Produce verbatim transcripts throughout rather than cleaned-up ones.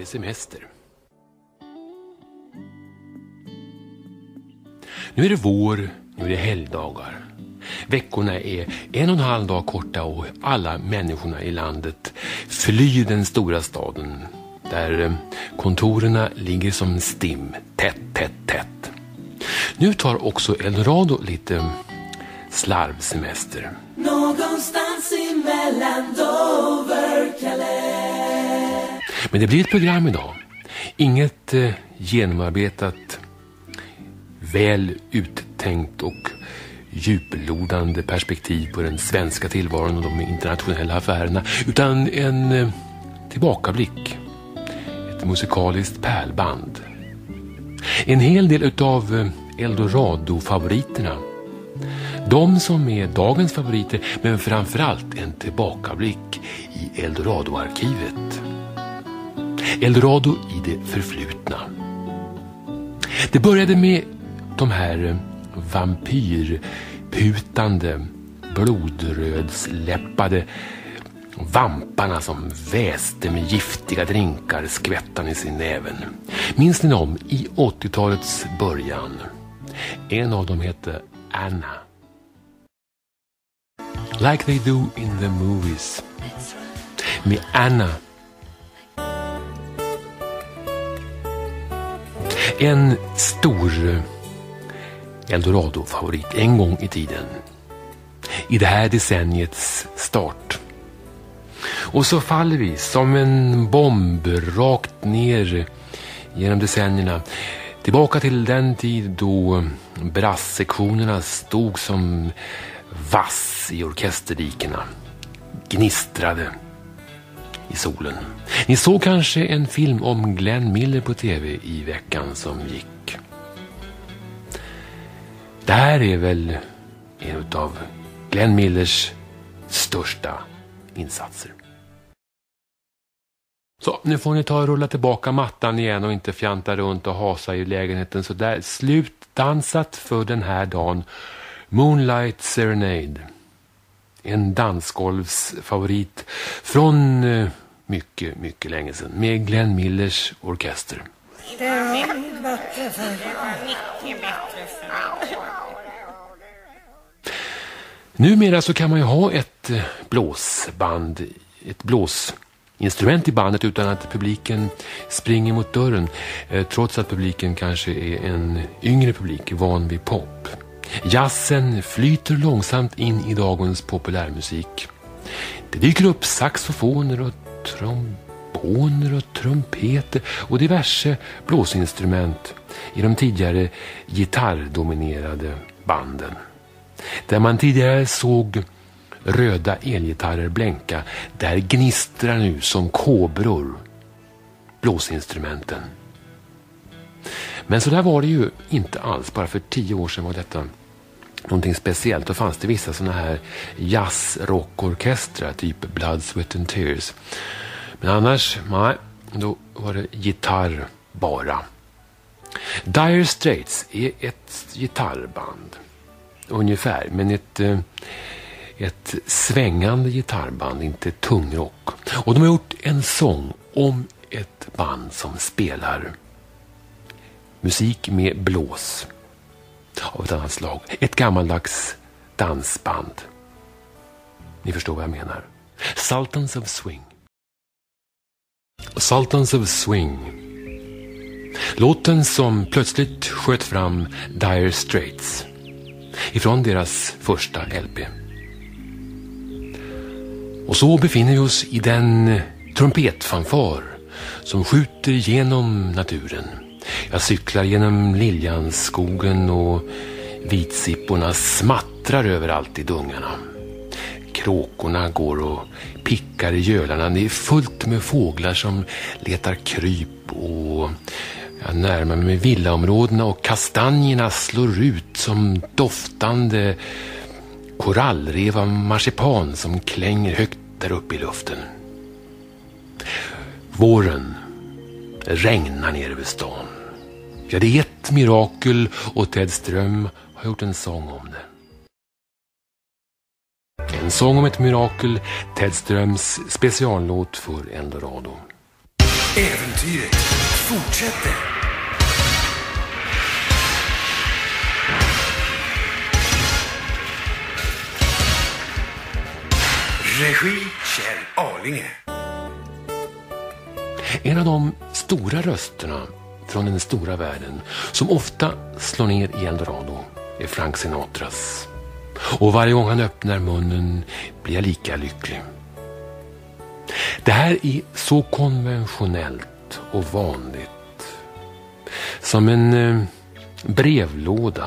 det semester. Nu är det vår, nu är det helgdagar. Veckorna är en och en halv dag korta och alla människorna i landet flyr den stora staden där kontorerna ligger som stim, tätt, tätt, tätt. Nu tar också Eldorado lite slarvsemester. Någonstans emellan Dover, Calais. Men det blir ett program idag. Inget eh, genomarbetat, väl uttänkt och djuplodande perspektiv på den svenska tillvaron och de internationella affärerna, utan en eh, tillbakablick. Ett musikaliskt pärlband. En hel del utav eh, Eldorado-favoriterna. De som är dagens favoriter, men framförallt en tillbakablick i Eldorado-arkivet. Eldorado i det förflutna. Det började med de här vampyrputande, blodrödsläppade vamparna som väste med giftiga drinkar skvättan i sin näven. Minns ni dem i åttiotalets början? En av dem heter Anna. Like they do in the movies. Med Anna. En stor Eldorado-favorit en gång i tiden. I det här decenniets start. Och så faller vi som en bomb rakt ner genom decennierna. Tillbaka till den tid då brasssektionerna stod som vass i orkesterdikena. Gnistrade i solen. Ni såg kanske en film om Glenn Miller på tv i veckan som gick. Det här är väl en av Glenn Millers största insatser. Så, nu får ni ta och rulla tillbaka mattan igen och inte fjanta runt och hasa i lägenheten så där. Slutdansat för den här dagen. Moonlight Serenade. En dansgolvsfavorit från eh, mycket, mycket länge sedan. Med Glenn Millers orkester. Det var bättre för det var mycket bättre för Numera så kan man ju ha ett blåsband, ett blåsinstrument i bandet utan att publiken springer mot dörren. Eh, trots att publiken kanske är en yngre publik, van vid pop. Jazzen flyter långsamt in i dagens populärmusik. Det dyker upp saxofoner och tromboner och trumpeter och diverse blåsinstrument i de tidigare gitarrdominerade banden. Där man tidigare såg röda elgitarrer blänka, där gnistrar nu som kobror blåsinstrumenten. Men så där var det ju inte alls. Bara för tio år sedan var detta någonting speciellt. Då fanns det vissa såna här jazz-rockorkestrar, typ Blood, Sweat and Tears. Men annars, nej, då var det gitarr bara. Dire Straits är ett gitarrband. Ungefär, men ett, ett svängande gitarrband, inte tungrock. Och de har gjort en sång om ett band som spelar musik med blås av ett annat slag. Ett gammaldags dansband. Ni förstår vad jag menar. Sultans of Swing. Sultans of Swing. Låten som plötsligt sköt fram Dire Straits ifrån deras första L P. Och så befinner vi oss i den trumpetfanfar som skjuter genom naturen. Jag cyklar genom Liljanskogen och vitsipporna smattrar överallt i dungarna. Kråkorna går och pickar i gölarna. Det är fullt med fåglar som letar kryp och jag närmar mig villaområdena och kastanjerna slår ut som doftande korallrev av marsipan som klänger högt där uppe i luften. Våren regnar ner över stan. Ja, det är ett mirakel och Ted Ström har gjort en sång om det. En sång om ett mirakel, Ted Ströms speciallåt för Eldorado. Äventyret fortsätter. Regi Kjell Arlinge. En av de stora rösterna från den stora världen som ofta slår ner i Eldorado är Frank Sinatras. Och varje gång han öppnar munnen blir jag lika lycklig. Det här är så konventionellt och vanligt. Som en eh, brevlåda.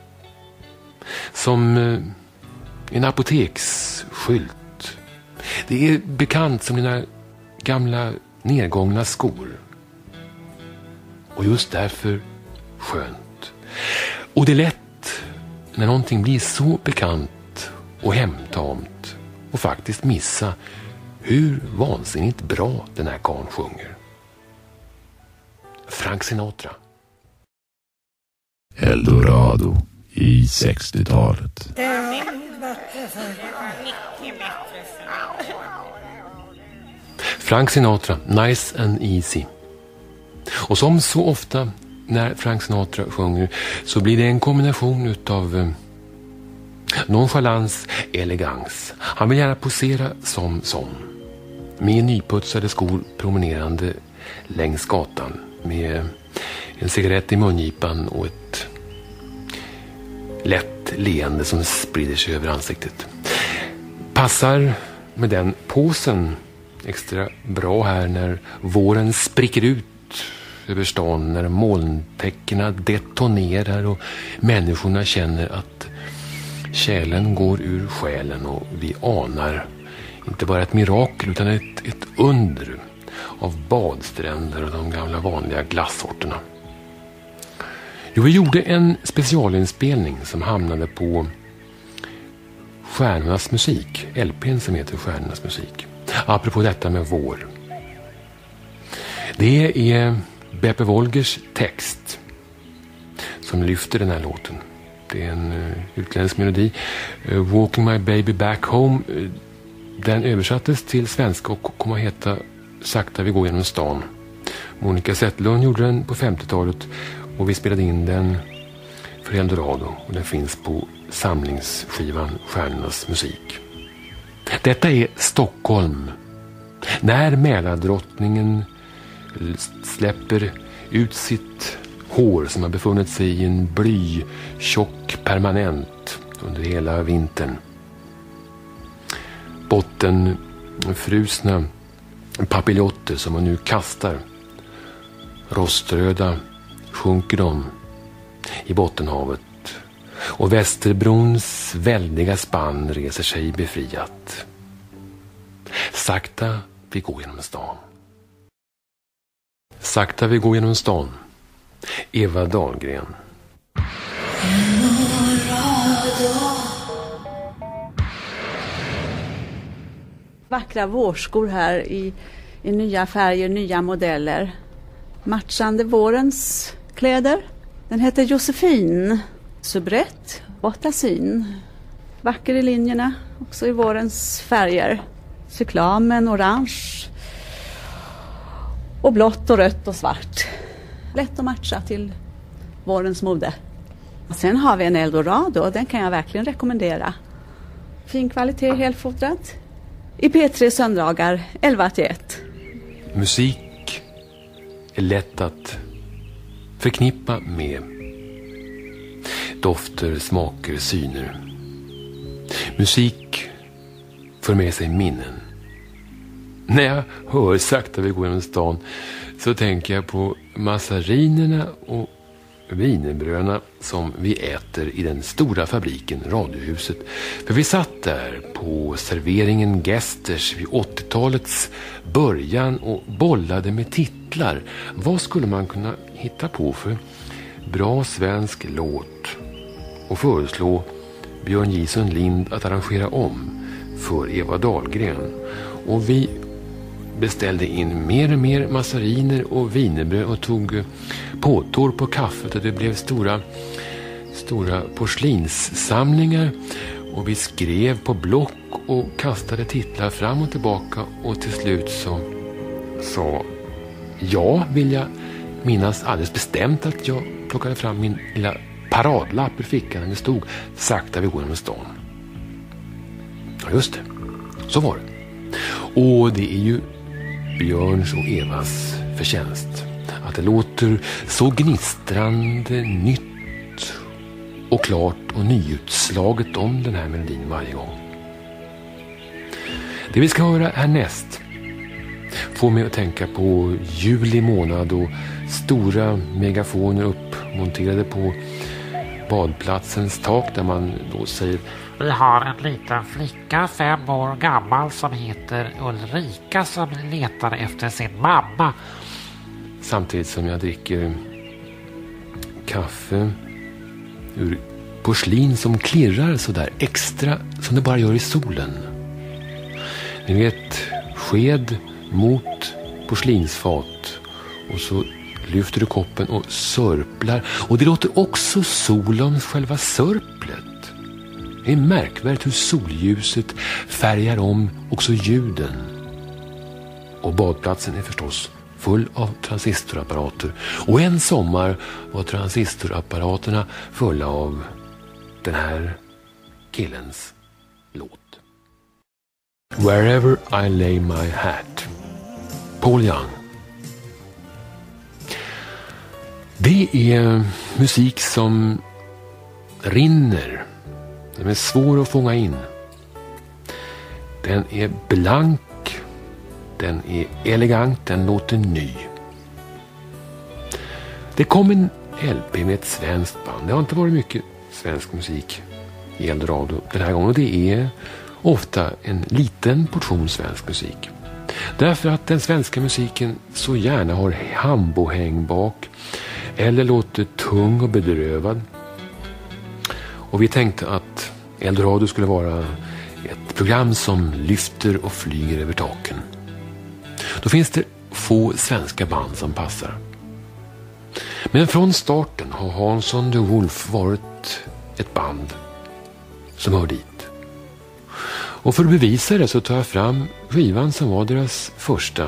Som eh, en apoteksskylt. Det är bekant som dina gamla nedgångna skor. Och just därför skönt. Och det är lätt när någonting blir så bekant och hemtamt och faktiskt missa hur vansinnigt bra den här karln sjunger. Frank Sinatra. Eldorado i sextiotalet. Det har nog varit för. Frank Sinatra, Nice and Easy. Och som så ofta när Frank Sinatra sjunger så blir det en kombination utav eh, nonchalans, elegans. Han vill gärna posera som sån. Med nyputsade skor promenerande längs gatan. Med en cigarett i mungipan och ett lätt leende som sprider sig över ansiktet. Passar med den påsen extra bra här när våren spricker ut över stan, när molntäckena detonerar och människorna känner att kärlen går ur själen och vi anar inte bara ett mirakel utan ett, ett under av badstränder och de gamla vanliga glassorterna. Jo, vi gjorde en specialinspelning som hamnade på Stjärnornas musik, L P:n som heter Stjärnornas musik. Apropå detta med vår. Det är Beppe Wolgers text som lyfter den här låten. Det är en uh, utländsk melodi. Uh, Walking My Baby Back Home. Uh, den översattes till svenska och kommer att heta Sakta vi går genom stan. Monica Zetterlund gjorde den på femtiotalet och vi spelade in den för Eldorado och den finns på samlingsskivan Stjärnornas musik. Detta är Stockholm. När Mälardrottningen släpper ut sitt hår som har befunnit sig i en bly tjock permanent under hela vintern. Botten frusna papiljotter som man nu kastar. Roströda sjunker de i bottenhavet. Och Västerbrons väldiga spann reser sig befriat. Sakta vi går genom stan. Sakta vi går genom stan. Eva Dahlgren. Vackra vårskor här i, i nya färger, nya modeller. Matchande vårens kläder. Den heter Josefin. Subrett, bottasin. Vacker i linjerna, också i vårens färger. Cyklamen, orange. Och blått och rött och svart. Lätt att matcha till vårens mode. Sen har vi en Eldorado, den kan jag verkligen rekommendera. Fin kvalitet, helfodrat. I P tre söndagar elva till ett. Musik är lätt att förknippa med dofter, smaker, syner. Musik för med sig minnen. När jag hör Sakta vi går genom stan så tänker jag på massarinerna och wienerbröderna som vi äter i den stora fabriken Radiohuset. För vi satt där på serveringen Gesters vid åttiotalets början och bollade med titlar. Vad skulle man kunna hitta på för bra svensk låt och föreslå Björn Jison Lind att arrangera om för Eva Dahlgren. Och vi beställde in mer och mer massariner och wienerbröd och tog påtår på kaffet och det blev stora, stora porslinssamlingar och vi skrev på block och kastade titlar fram och tillbaka och till slut så sa Ja, vill jag minnas alldeles bestämt att jag plockade fram min lilla paradlapp ur fickan när det stod sakta vi går genom stan. Ja, just det. Så var det. Och det är ju Björns och Evas förtjänst att det låter så gnistrande nytt och klart och nyutslaget om den här melodin varje gång. Det vi ska höra härnäst får mig att tänka på juli månad och stora megafoner uppmonterade på badplatsens tak där man då säger: Vi har en liten flicka, fem år gammal, som heter Ulrika, som letar efter sin mamma. Samtidigt som jag dricker kaffe ur porslin som klirrar så där extra som det bara gör i solen. Ni vet, sked mot porslinsfat och så lyfter du koppen och sörplar. Och det låter också solens själva sörplet. Det är märkvärdigt hur solljuset färgar om också ljuden. Och badplatsen är förstås full av transistorapparater. Och en sommar var transistorapparaterna fulla av den här killens låt. Wherever I lay my hat. Paul Young. Det är musik som rinner. Den är svår att fånga in. Den är blank. Den är elegant. Den låter ny. Det kom en L P med ett svenskt band. Det har inte varit mycket svensk musik i Eldorado den här gången. Och det är ofta en liten portion svensk musik. Därför att den svenska musiken så gärna har hambohäng bak eller låter tung och bedrövad. Och vi tänkte att Eldorado skulle vara ett program som lyfter och flyger över taken. Då finns det få svenska band som passar. Men från starten har Hansson de Wolf varit ett band som hör dit. Och för att bevisa det så tar jag fram skivan som var deras första.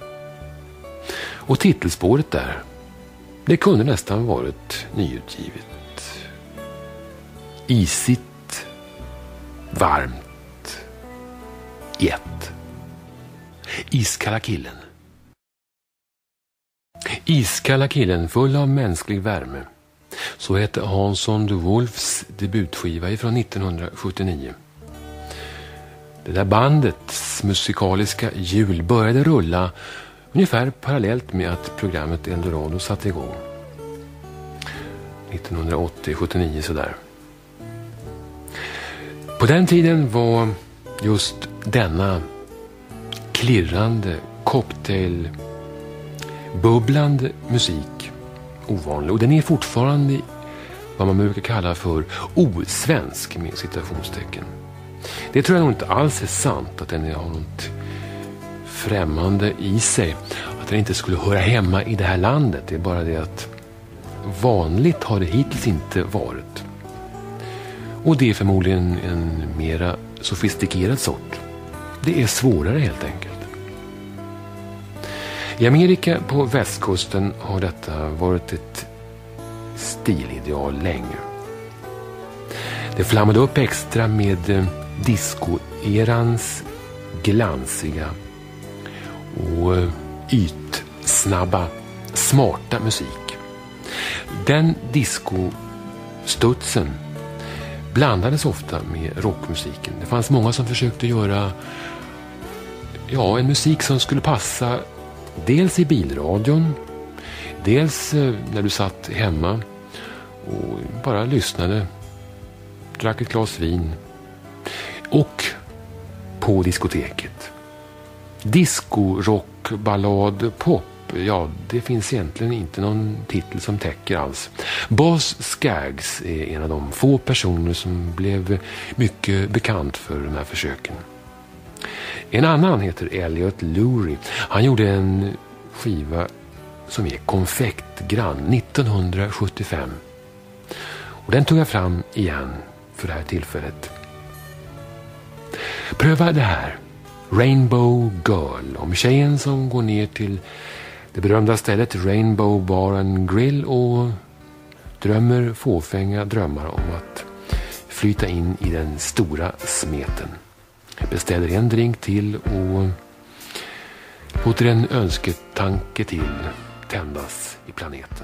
Och titelspåret där, det kunde nästan varit nyutgivet. Isigt, varmt, i ett. Iskalla killen. Iskalla killen full av mänsklig värme. Så heter Hansson de Wolfs debutskiva från nittonhundrasjuttionio. Det där bandets musikaliska hjul började rulla ungefär parallellt med att programmet Eldorado satte igång. nittonhundraåttio sjuttionio sådär. På den tiden var just denna klirrande, cocktail, bubblande musik ovanlig. Och den är fortfarande vad man brukar kalla för osvensk med citationstecken. Det tror jag nog inte alls är sant att den har något främmande i sig. Att den inte skulle höra hemma i det här landet. Det är bara det att vanligt har det hittills inte varit. Och det är förmodligen en mera sofistikerad sort. Det är svårare helt enkelt. I Amerika på västkusten har detta varit ett stilideal länge. Det flammade upp extra med disco-erans glansiga och ytsnabba, smarta musik. Den disco-studsen blandades ofta med rockmusiken. Det fanns många som försökte göra ja, en musik som skulle passa dels i bilradion, dels när du satt hemma och bara lyssnade, drack ett glas vin, och på diskoteket. Disco, rock, ballad, pop, ja, det finns egentligen inte någon titel som täcker alls. Boz Scaggs är en av de få personer som blev mycket bekant för de här försöken. En annan heter Elliot Lurie. Han gjorde en skiva som är konfektgrann nittonhundrasjuttiofem. Och den tog jag fram igen för det här tillfället. Pröva det här. Rainbow Girl, om tjejen som går ner till det berömda stället Rainbow Bar and Grill och drömmer fåfänga drömmar om att flyta in i den stora smeten. Beställer en drink till och låter en önsketanke till tändas i planeten.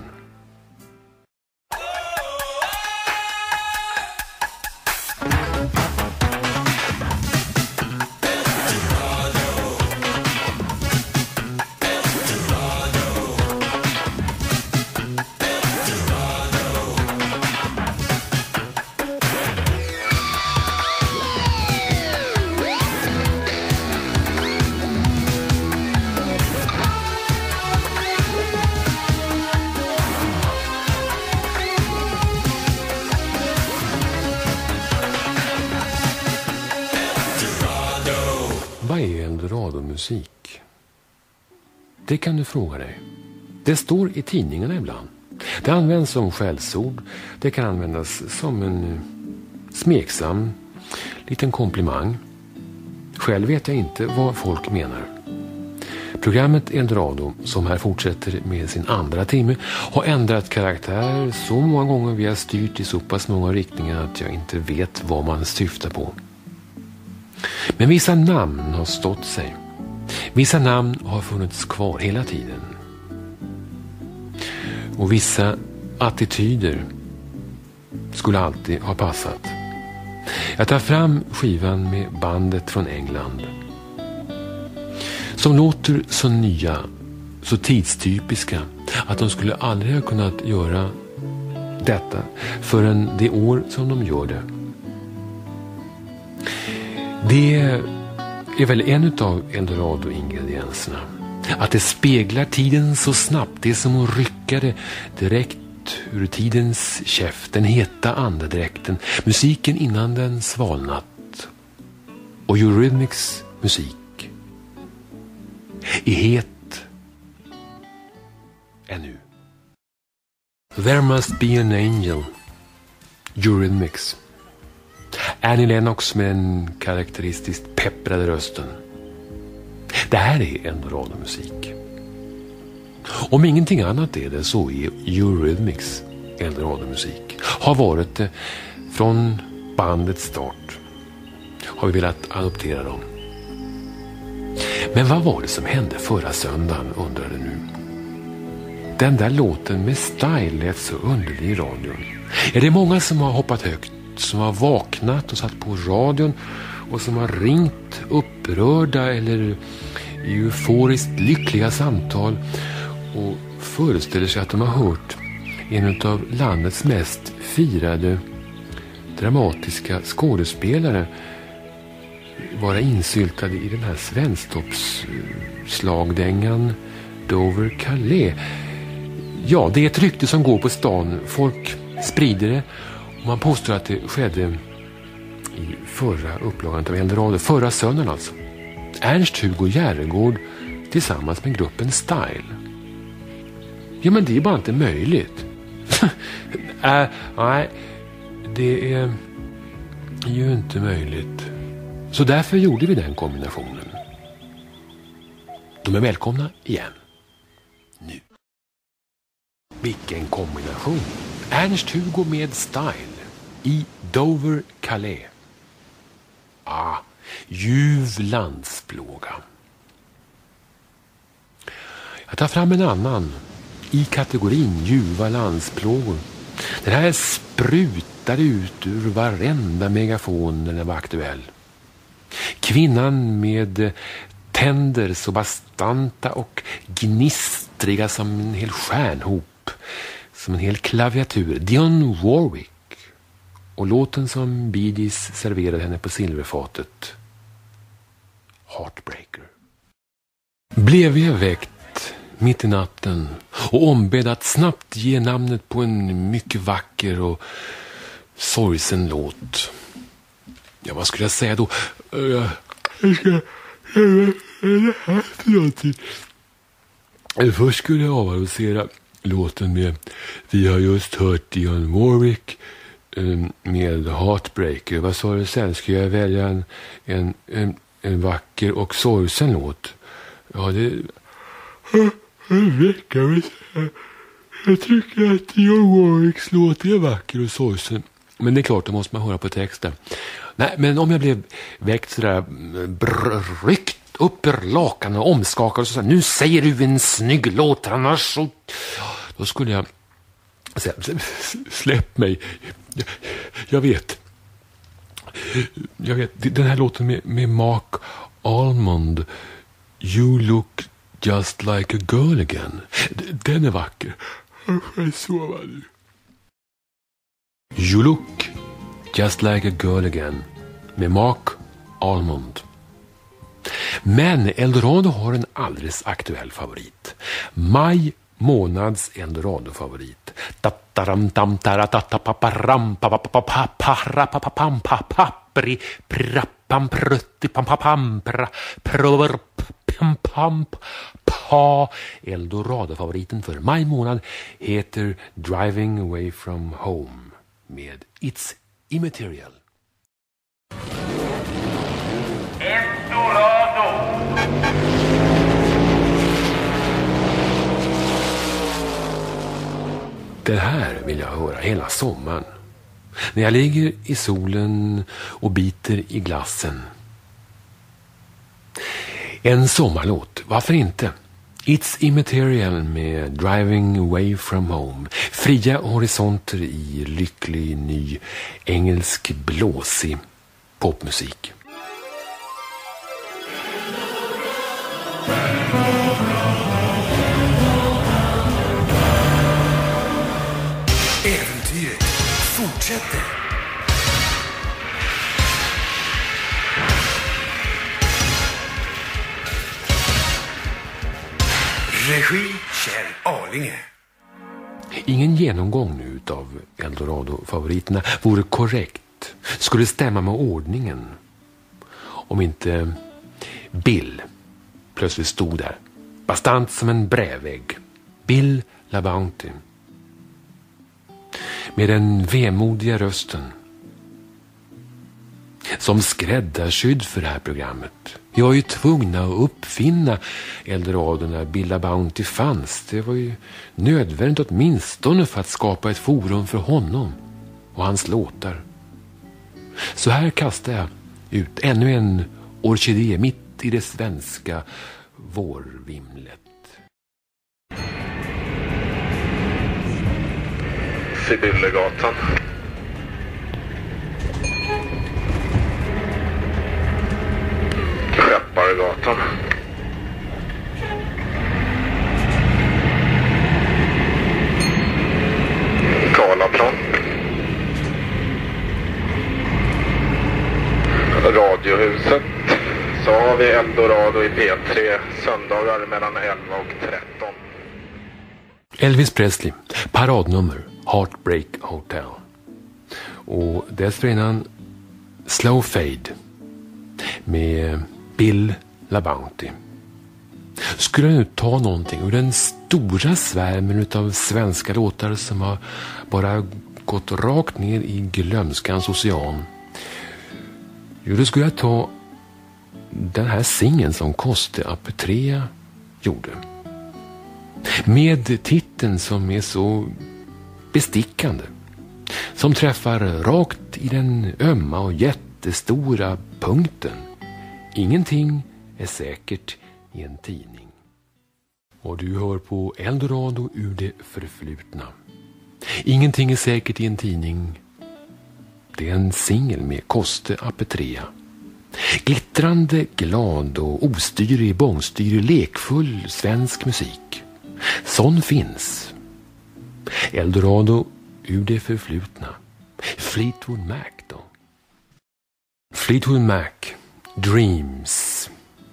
Vad är Eldorado-musik? Det kan du fråga dig. Det står i tidningarna ibland. Det används som skällsord. Det kan användas som en smeksam liten komplimang. Själv vet jag inte vad folk menar. Programmet Eldorado, som här fortsätter med sin andra timme, har ändrat karaktär så många gånger vi har styrt i så pass många riktningar att jag inte vet vad man syftar på. Men vissa namn har stått sig. Vissa namn har funnits kvar hela tiden. Och vissa attityder skulle alltid ha passat. Jag tar fram skivan med bandet från England. Som låter så nya, så tidstypiska att de skulle aldrig ha kunnat göra detta förrän det år som de gör det. Det är väl en av Eldorado-ingredienserna. Att det speglar tiden så snabbt. Det är som att rycka det direkt ur tidens käft. Den heta andedräkten. Musiken innan den svalnat. Och Eurythmics musik är het ännu. There must be an angel. Eurythmics. Annie Lennox med den karaktäristiskt pepprade rösten. Det här är Eldorado-musik. Om ingenting annat är det så är Eurythmics Eldorado-musik. Har varit det från bandets start. Har vi velat adoptera dem. Men vad var det som hände förra söndagen, undrar det nu? Den där låten med style lät så underlig i radion. Är det många som har hoppat högt, som har vaknat och satt på radion och som har ringt upprörda eller euforiskt lyckliga samtal och föreställer sig att de har hört en av landets mest firade dramatiska skådespelare vara insyltade i den här svensktoppsslagdängan Dover Calais. Ja, det är ett rykte som går på stan. Folk sprider det. Man påstår att det skedde i förra upplagan av Eldorado, förra söndagen alltså. Ernst-Hugo Järegård tillsammans med gruppen Style. Ja, men det är bara inte möjligt. äh, nej, det är ju inte möjligt. Så därför gjorde vi den kombinationen. De är välkomna igen. Nu. Vilken kombination. Ernst-Hugo med Style i Dover Calais. Ah, ljuv landsplåga. Jag tar fram en annan i kategorin ljuva landsplågor. Den här sprutar ut ur varenda megafon när den var aktuell. Kvinnan med tänder så bastanta och gnistriga som en hel stjärnhop. Som en hel klaviatur. Dionne Warwick. Och låten som Bee Gees serverade henne på silverfatet. Heartbreaker. Blev jag väckt mitt i natten och ombedd att snabbt ge namnet på en mycket vacker och sorgsen låt. Ja, vad skulle jag säga då? Jag ska... Först skulle jag avancera låten med vi har just hört Dionne Warwick med Heartbreaker. Vad sa du sen? Ska jag välja en, en, en, en vacker och sorgsen låt? Ja, det... Jag tycker att John Warwicks låt är vacker och sorgsen. Men det är klart, då måste man höra på texten. Nej, men om jag blev väckt sådär, brr, ryckt upp ur lakan och omskakad och så nu säger du en snygg låt, annars så... Då skulle jag säga, släpp mig. Jag, jag vet. Jag vet, den här låten med, med Mark Almond, You Look Just Like a Girl Again. Den är vacker. Jag får sova nu. You Look Just Like a Girl Again med Mark Almond. Men Eldorado har en alldeles aktuell favorit. Maj månads Eldorado-favorit. Tattaram tam taratata paparam papapapapara papapam papapri prappam prutti pam papam pra prover pam pam pa. Eldorado-favoriten för maj månad heter Driving Away From Home med It's Immaterial. Eldorado! Det här vill jag höra hela sommaren. När jag ligger i solen och biter i glassen. En sommarlåt, varför inte? It's Immaterial med Driving Away From Home. Fria horisonter i lycklig, ny, engelsk, blåsig popmusik. Äventyret fortsätter. Regi Kjell Arlinge. Ingen genomgång nu utav Eldorado-favoriterna vore korrekt. Skulle stämma med ordningen. Om inte Bill plötsligt stod där. Bastant som en brävägg. Bill LaBounty. Med den vemodiga rösten. Som skräddarskydd för det här programmet. Vi var ju tvungna att uppfinna Eldorado när Bill LaBounty fanns. Det var ju nödvändigt åtminstone för att skapa ett forum för honom och hans låtar. Så här kastar jag ut ännu en orkidé mitt i det svenska vårvimlet. Sibyllegatan. Skeppargatan. Karlaplan. Radiohuset. Så har vi Eldorado i P tre söndagar mellan elva och tretton. Elvis Presley, paradnummer, Heartbreak Hotel. Och dessförinnan Slow Fade med Bill LaBounty. Skulle jag nu ta någonting ur den stora svärmen utav svenska låtar som har bara gått rakt ner i glömskans ocean. Jo, då skulle jag ta den här singeln som Koste Apetrea gjorde. Med titeln som är så bestickande. Som träffar rakt i den ömma och jättestora punkten. Ingenting är säkert i en tidning. Och du hör på Eldorado ur det förflutna. Ingenting är säkert i en tidning. Det är en singel med Koste Apetrea. Glittrande, glad och ostyrig, bångstyrig, lekfull svensk musik. Sån finns. Eldorado ur det förflutna. Fleetwood Mac då. Fleetwood Mac. Dreams.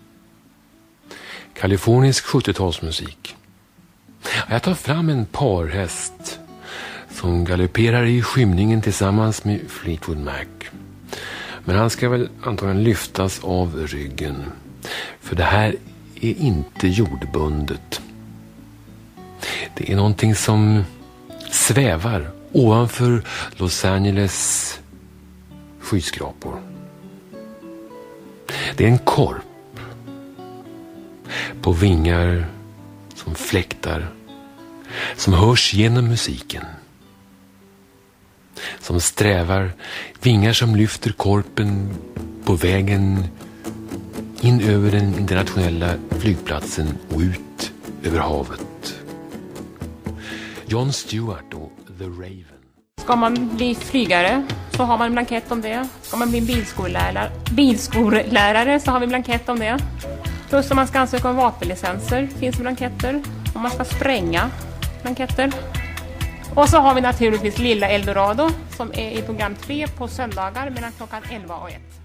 Kalifornisk sjuttiotalsmusik. Jag tar fram en parhäst som galopperar i skymningen tillsammans med Fleetwood Mac. Men han ska väl antagligen lyftas av ryggen. För det här är inte jordbundet. Det är någonting som svävar ovanför Los Angeles skyskrapor. Det är en korp på vingar som fläktar, som hörs genom musiken. Som strävar, vingar som lyfter korpen på vägen in över den internationella flygplatsen och ut över havet. Jon Stewart och The Raven. Ska man bli flygare så har man en blankett om det. Ska man bli bilskollärare, bilskollärare så har vi en blankett om det. Plus om man ska ansöka om vapenlicenser finns det blanketter. Om man ska spränga, blanketter. Och så har vi naturligtvis Lilla Eldorado som är i program tre på söndagar mellan klockan elva och ett.